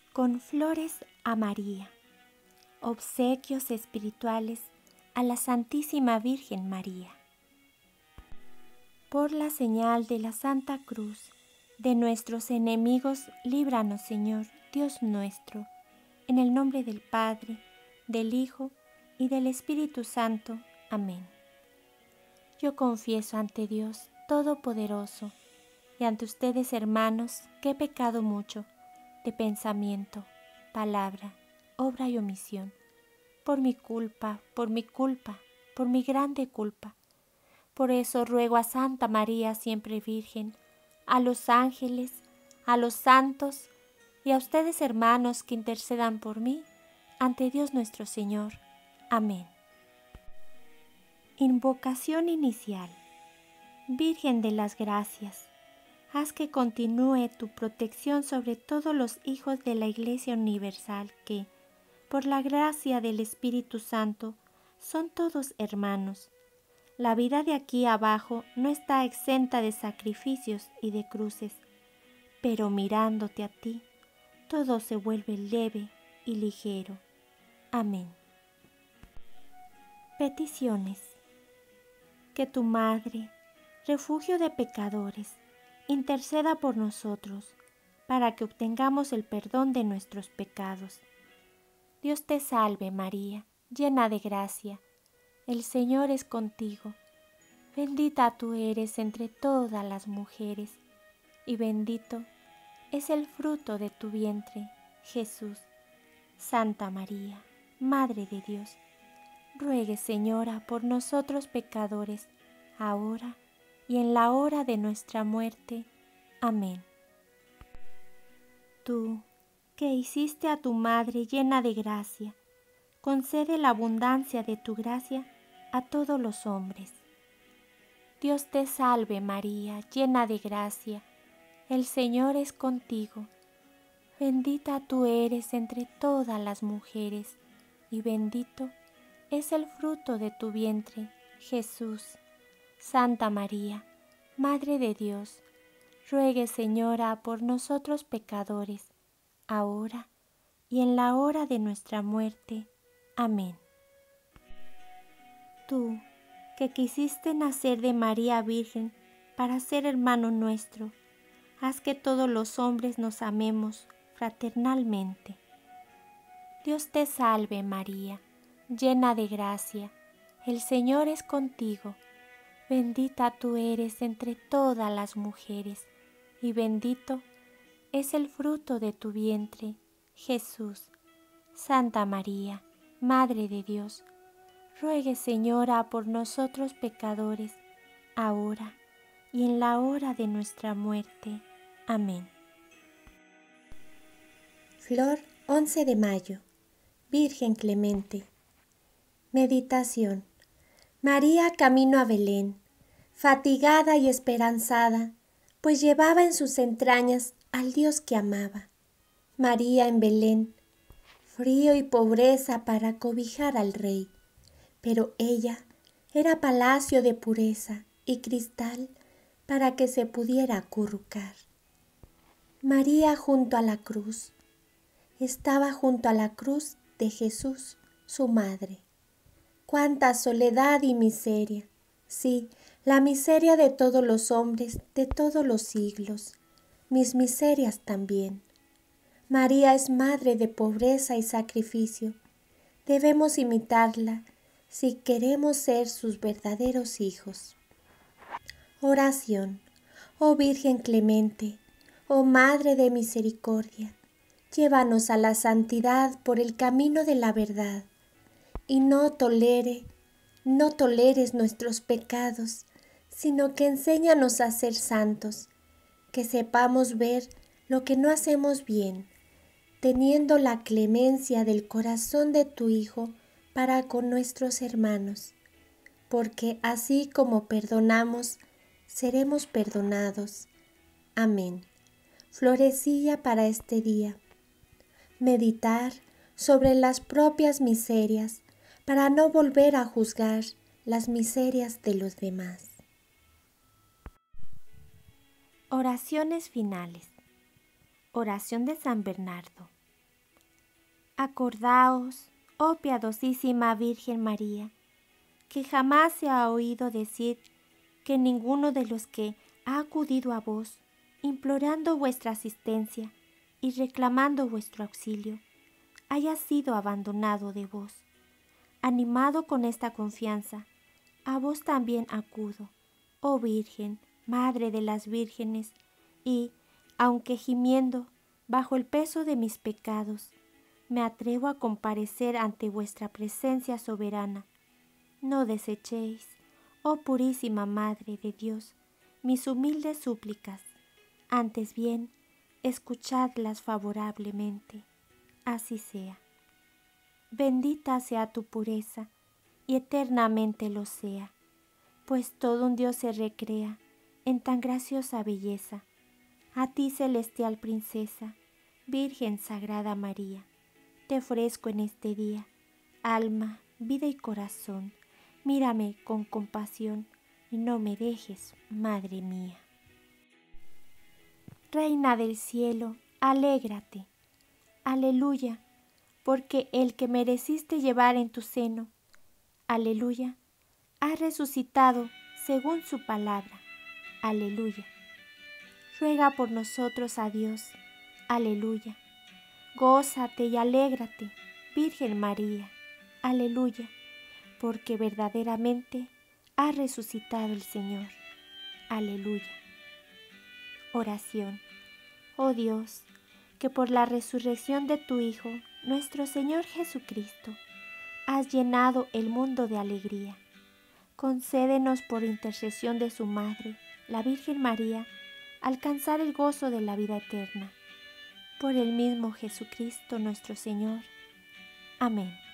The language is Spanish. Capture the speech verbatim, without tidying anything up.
con flores a María. Obsequios espirituales a la Santísima Virgen María. Por la señal de la Santa Cruz de nuestros enemigos, líbranos, Señor, Dios nuestro, en el nombre del Padre, del Hijo y del Espíritu Santo. Amén. Yo confieso ante Dios Todopoderoso y ante ustedes, hermanos, que he pecado mucho de pensamiento, palabra, obra y omisión, por mi culpa, por mi culpa, por mi grande culpa. Por eso ruego a Santa María, siempre Virgen, a los ángeles, a los santos y a ustedes, hermanos, que intercedan por mí ante Dios nuestro Señor. Amén. Invocación inicial. Virgen de las Gracias, haz que continúe tu protección sobre todos los hijos de la Iglesia Universal que, por la gracia del Espíritu Santo, son todos hermanos. La vida de aquí abajo no está exenta de sacrificios y de cruces, pero mirándote a ti, todo se vuelve leve y ligero. Amén. Peticiones. Que tu Madre, refugio de pecadores, interceda por nosotros, para que obtengamos el perdón de nuestros pecados. Dios te salve, María, llena de gracia. El Señor es contigo. Bendita tú eres entre todas las mujeres, y bendito es el fruto de tu vientre, Jesús. Santa María, Madre de Dios, ruegue, Señora, por nosotros pecadores, ahora y en la hora de nuestra muerte. Amén. Tú, que hiciste a tu Madre llena de gracia, concede la abundancia de tu gracia a todos los hombres. Dios te salve, María, llena de gracia, el Señor es contigo. Bendita tú eres entre todas las mujeres, y bendito es el fruto de tu vientre, Jesús. Santa María, Madre de Dios, ruegue, Señora, por nosotros pecadores, ahora y en la hora de nuestra muerte. Amén. Tú, que quisiste nacer de María Virgen para ser hermano nuestro, haz que todos los hombres nos amemos fraternalmente. Dios te salve, María, llena de gracia, el Señor es contigo. Bendita tú eres entre todas las mujeres, y bendito es el fruto de tu vientre, Jesús. Santa María, Madre de Dios, ruegue, Señora, por nosotros pecadores, ahora y en la hora de nuestra muerte. Amén. Flor once de mayo. Virgen Clemente. Meditación. María camino a Belén, fatigada y esperanzada, pues llevaba en sus entrañas al Dios que amaba. María en Belén, frío y pobreza para cobijar al Rey, pero ella era palacio de pureza y cristal para que se pudiera acurrucar. María junto a la cruz, estaba junto a la cruz de Jesús, su madre. Cuánta soledad y miseria, sí, la miseria de todos los hombres de todos los siglos, mis miserias también. María es madre de pobreza y sacrificio. Debemos imitarla si queremos ser sus verdaderos hijos. Oración. Oh Virgen clemente, oh Madre de misericordia, llévanos a la santidad por el camino de la verdad, y no tolere, no toleres nuestros pecados, sino que enséñanos a ser santos, que sepamos ver lo que no hacemos bien, teniendo la clemencia del corazón de tu Hijo para con nuestros hermanos, porque así como perdonamos, seremos perdonados. Amén. Florecilla para este día. Meditar sobre las propias miserias para no volver a juzgar las miserias de los demás. Oraciones finales. Oración de San Bernardo. Acordaos, oh piadosísima Virgen María, que jamás se ha oído decir que ninguno de los que ha acudido a vos, implorando vuestra asistencia y reclamando vuestro auxilio, haya sido abandonado de vos. Animado con esta confianza, a vos también acudo, oh Virgen, Madre de las Vírgenes, y, aunque gimiendo bajo el peso de mis pecados, me atrevo a comparecer ante vuestra presencia soberana. No desechéis, oh purísima Madre de Dios, mis humildes súplicas, antes bien, escuchadlas favorablemente. Así sea. Bendita sea tu pureza, y eternamente lo sea, pues todo un Dios se recrea en tan graciosa belleza. A ti, celestial princesa, Virgen Sagrada María, te ofrezco en este día, alma, vida y corazón. Mírame con compasión y no me dejes, Madre mía. Reina del cielo, alégrate. Aleluya, porque el que mereciste llevar en tu seno, aleluya, ha resucitado según su palabra. Aleluya. Ruega por nosotros a Dios. Aleluya. Gózate y alégrate, Virgen María. Aleluya, porque verdaderamente ha resucitado el Señor. Aleluya. Oración. Oh Dios, que por la resurrección de tu Hijo, nuestro Señor Jesucristo, has llenado el mundo de alegría. Concédenos por intercesión de su Madre, la Virgen María, alcanzar el gozo de la vida eterna. Por el mismo Jesucristo nuestro Señor. Amén.